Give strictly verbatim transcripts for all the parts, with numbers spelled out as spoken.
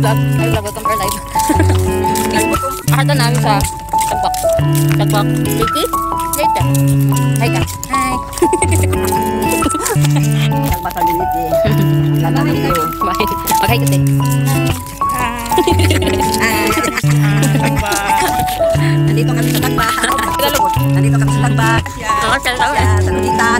vlog. Hi vlog, welcome to our live. Akata namin sa Tagbak. Tagbak. Ricky? Later. Hi ka. Hi. Tagbak sa limit eh. Lalaki ko. Bye. Okay kasi. Nandito kami sa Tagbak. Nandito kami sa Tagbak. Sa Lulitan.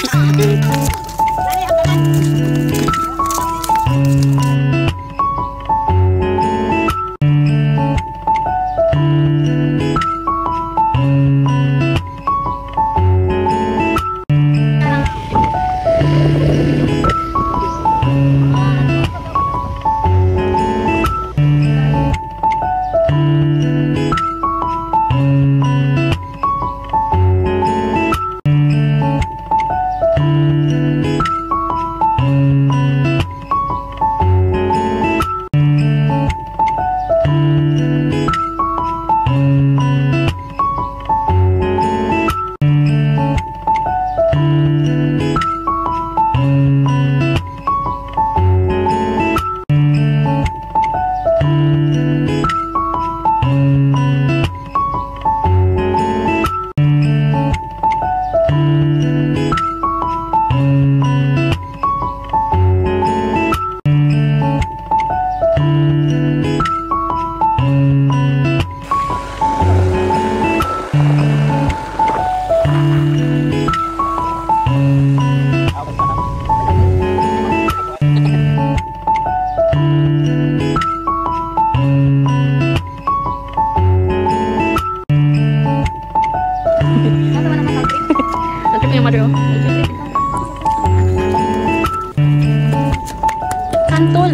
Santol.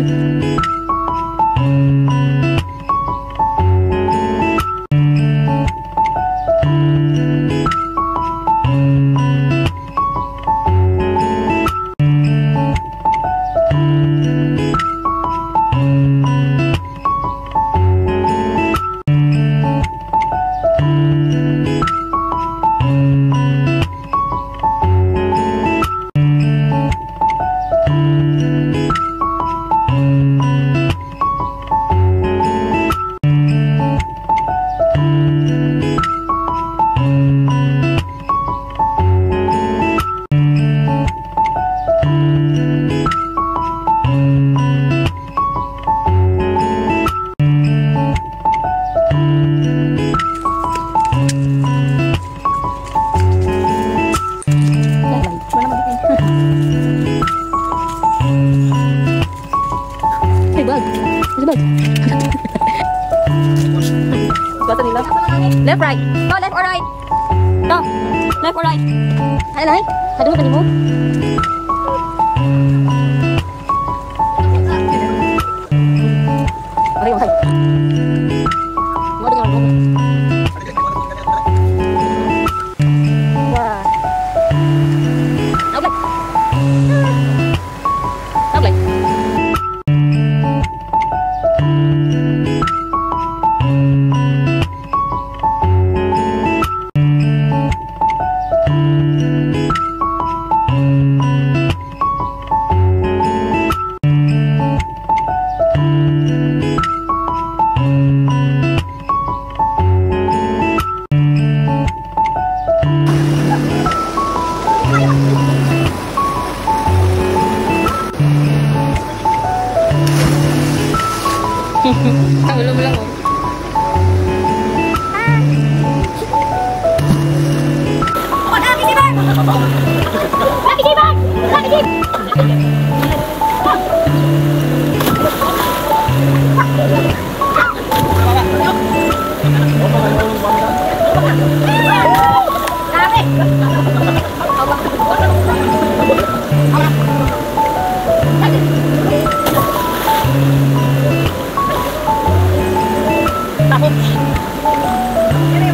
Left, right. Go, left or right? Go. Left or right? Hay này. Hay đứng bên này ở đây mà thầy. Mới đi ngồi ngồi. Wow. Đóng lên. Đóng lên. Belum belum. Oh, lagi sih bang. Lagi sih bang. Lagi sih. Takut.